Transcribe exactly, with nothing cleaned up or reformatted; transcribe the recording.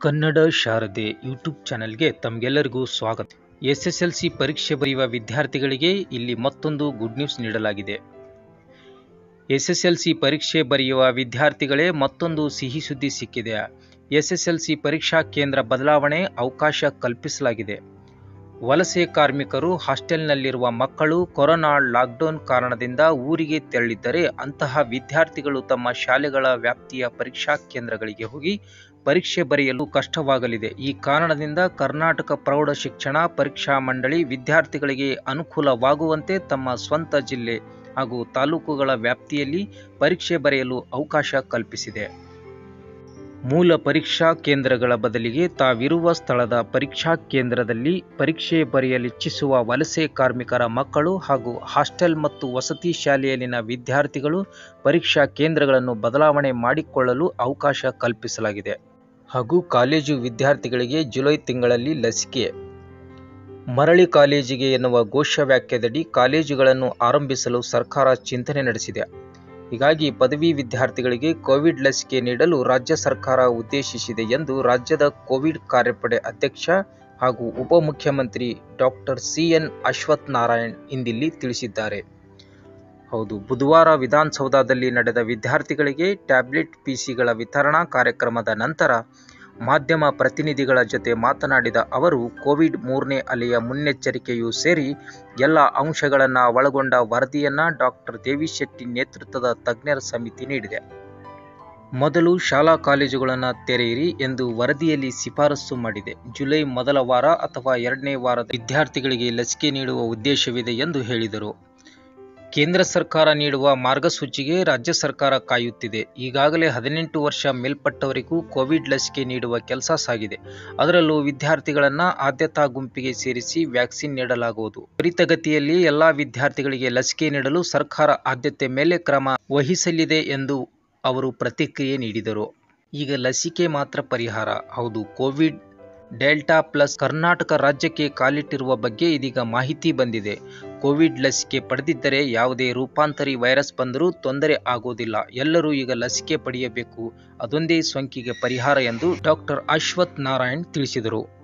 ಕನ್ನಡ ಶಾರದೆ YouTube ಚಾನೆಲ್ಗೆ ತಮಗೆಲ್ಲರಿಗೂ ಸ್ವಾಗತ. ಎಸ್ ಎಸ್ ಎಲ್ ಸಿ ಪರೀಕ್ಷೆ ಬರೆಯುವ ವಿದ್ಯಾರ್ಥಿಗಳಿಗೆ ಇಲ್ಲಿ ಮತ್ತೊಂದು ಗುಡ್ ನ್ಯೂಸ್ ನೀಡಲಾಗಿದೆ. ಎಸ್ ಎಸ್ ಎಲ್ ಸಿ ಪರೀಕ್ಷೆ ಬರೆಯುವ ವಿದ್ಯಾರ್ಥಿಗಳೇ ಮತ್ತೊಂದು ಸಿಹಿ ಸುದ್ದಿ ಸಿಕ್ಕಿದೆ. ಎಸ್ ಎಸ್ ಎಲ್ ಸಿ ಪರೀಕ್ಷಾ ಕೇಂದ್ರ ಬದಲಾವಣೆ ಅವಕಾಶ ಕಲ್ಪಿಸಲಾಗಿದೆ. ವಲಸೆ ಕಾರ್ಮಿಕರು, ಹಾಸ್ಟೆಲ್ನಲ್ಲಿರುವ ಮಕ್ಕಳು ಕೊರೋನಾ ಲಾಕ್ಡೌನ್ ಕಾರಣದಿಂದ ಊರಿಗೆ ತೆರಳಿದ್ದರೆ ಅಂತಹ ವಿದ್ಯಾರ್ಥಿಗಳು ತಮ್ಮ ಶಾಲೆಗಳ ವ್ಯಾಪ್ತಿಯ ಪರೀಕ್ಷಾ ಕೇಂದ್ರಗಳಿಗೆ ಹೋಗಿ ಪರೀಕ್ಷೆ ಬರೆಯಲು ಕಷ್ಟವಾಗಲಿದೆ. ಈ ಕಾರಣದಿಂದ ಕರ್ನಾಟಕ ಪ್ರೌಢ ಶಿಕ್ಷಣ ಪರೀಕ್ಷಾ ಮಂಡಳಿ ವಿದ್ಯಾರ್ಥಿಗಳಿಗೆ ಅನುಕೂಲವಾಗುವಂತೆ ತಮ್ಮ ಸ್ವಂತ ಜಿಲ್ಲೆ ಹಾಗೂ ತಾಲೂಕುಗಳ ವ್ಯಾಪ್ತಿಯಲ್ಲಿ ಪರೀಕ್ಷೆ ಬರೆಯಲು ಅವಕಾಶ ಕಲ್ಪಿಸಿದೆ. ಮೂಲ ಪರೀಕ್ಷಾ ಕೇಂದ್ರಗಳ ಬದಲಿಗೆ ತಾವಿರುವ ಸ್ಥಳದ ಪರೀಕ್ಷಾ ಕೇಂದ್ರದಲ್ಲಿ ಪರೀಕ್ಷೆ ಬರೆಯಲಿಚ್ಛಿಸುವ ವಲಸೆ ಕಾರ್ಮಿಕರ ಮಕ್ಕಳು ಹಾಗೂ ಹಾಸ್ಟೆಲ್ ಮತ್ತು ವಸತಿ ಶಾಲೆಯಲ್ಲಿನ ವಿದ್ಯಾರ್ಥಿಗಳು ಪರೀಕ್ಷಾ ಕೇಂದ್ರಗಳನ್ನು ಬದಲಾವಣೆ ಮಾಡಿಕೊಳ್ಳಲು ಅವಕಾಶ ಕಲ್ಪಿಸಲಾಗಿದೆ. ಹಾಗೂ ಕಾಲೇಜು ವಿದ್ಯಾರ್ಥಿಗಳಿಗೆ ಜುಲೈ ತಿಂಗಳಲ್ಲಿ ಲಸಿಕೆ. ಮರಳಿ ಕಾಲೇಜಿಗೆ ಎನ್ನುವ ಘೋಷವಾಕ್ಯದಡಿ ಕಾಲೇಜುಗಳನ್ನು ಆರಂಭಿಸಲು ಸರ್ಕಾರ ಚಿಂತನೆ ನಡೆಸಿದೆ. ಹೀಗಾಗಿ ಪದವಿ ವಿದ್ಯಾರ್ಥಿಗಳಿಗೆ ಕೋವಿಡ್ ಲಸಿಕೆ ನೀಡಲು ರಾಜ್ಯ ಸರ್ಕಾರ ಉದ್ದೇಶಿಸಿದೆ ಎಂದು ರಾಜ್ಯದ ಕೋವಿಡ್ ಕಾರ್ಯಪಡೆ ಅಧ್ಯಕ್ಷ ಹಾಗೂ ಉಪಮುಖ್ಯಮಂತ್ರಿ doctor C N Ashwath Narayan ಇಂದಿಲ್ಲಿ ತಿಳಿಸಿದ್ದಾರೆ. ಹೌದು, ಬುಧವಾರ ವಿಧಾನಸೌಧದಲ್ಲಿ ನಡೆದ ವಿದ್ಯಾರ್ಥಿಗಳಿಗೆ ಟ್ಯಾಬ್ಲೆಟ್ ಪಿಸಿಗಳ ವಿತರಣಾ ಕಾರ್ಯಕ್ರಮದ ನಂತರ ಮಾಧ್ಯಮ ಪ್ರತಿನಿಧಿಗಳ ಜೊತೆ ಮಾತನಾಡಿದ ಅವರು, ಕೋವಿಡ್ ಮೂರನೇ ಅಲೆಯ ಮುನ್ನೆಚ್ಚರಿಕೆಯೂ ಸೇರಿ ಎಲ್ಲ ಅಂಶಗಳನ್ನು ಒಳಗೊಂಡ ವರದಿಯನ್ನು ಡಾಕ್ಟರ್ ದೇವಿಶೆಟ್ಟಿ ನೇತೃತ್ವದ ತಜ್ಞರ ಸಮಿತಿ ನೀಡಿದೆ. ಮೊದಲು ಶಾಲಾ ಕಾಲೇಜುಗಳನ್ನು ತೆರೆಯಿರಿ ಎಂದು ವರದಿಯಲ್ಲಿ ಶಿಫಾರಸು ಮಾಡಿದೆ. ಜುಲೈ ಮೊದಲ ವಾರ ಅಥವಾ ಎರಡನೇ ವಾರದ ವಿದ್ಯಾರ್ಥಿಗಳಿಗೆ ಲಸಿಕೆ ನೀಡುವ ಉದ್ದೇಶವಿದೆ ಎಂದು ಹೇಳಿದರು. ಕೇಂದ್ರ ಸರ್ಕಾರ ನೀಡುವ ಮಾರ್ಗಸೂಚಿಗೆ ರಾಜ್ಯ ಸರ್ಕಾರ ಕಾಯುತ್ತಿದೆ. ಈಗಾಗಲೇ ಹದಿನೆಂಟು ವರ್ಷ ಮೇಲ್ಪಟ್ಟವರಿಗೂ ಕೋವಿಡ್ ಲಸಿಕೆ ನೀಡುವ ಕೆಲಸ ಸಾಗಿದೆ. ಅದರಲ್ಲೂ ವಿದ್ಯಾರ್ಥಿಗಳನ್ನು ಆದ್ಯತಾ ಗುಂಪಿಗೆ ಸೇರಿಸಿ ವ್ಯಾಕ್ಸಿನ್ ನೀಡಲಾಗುವುದು. ತ್ವರಿತಗತಿಯಲ್ಲಿ ಎಲ್ಲ ವಿದ್ಯಾರ್ಥಿಗಳಿಗೆ ಲಸಿಕೆ ನೀಡಲು ಸರ್ಕಾರ ಆದ್ಯತೆ ಮೇಲೆ ಕ್ರಮ ವಹಿಸಲಿದೆ ಎಂದು ಅವರು ಪ್ರತಿಕ್ರಿಯೆ ನೀಡಿದರು. ಈಗ ಲಸಿಕೆ ಮಾತ್ರ ಪರಿಹಾರ. ಹೌದು, ಕೋವಿಡ್ ಡೆಲ್ಟಾ ಪ್ಲಸ್ ಕರ್ನಾಟಕ ರಾಜ್ಯಕ್ಕೆ ಕಾಲಿಟ್ಟಿರುವ ಬಗ್ಗೆ ಇದೀಗ ಮಾಹಿತಿ ಬಂದಿದೆ. ಕೋವಿಡ್ ಲಸಿಕೆ ಪಡೆದಿದ್ದರೆ ಯಾವುದೇ ರೂಪಾಂತರಿ ವೈರಸ್ ಬಂದರೂ ತೊಂದರೆ ಆಗೋದಿಲ್ಲ. ಎಲ್ಲರೂ ಈಗ ಲಸಿಕೆ ಪಡೆಯಬೇಕು. ಅದೊಂದೇ ಸೋಂಕಿಗೆ ಪರಿಹಾರ ಎಂದು ಡಾಕ್ಟರ್ ಅಶ್ವಥ್ ನಾರಾಯಣ್ ತಿಳಿಸಿದರು.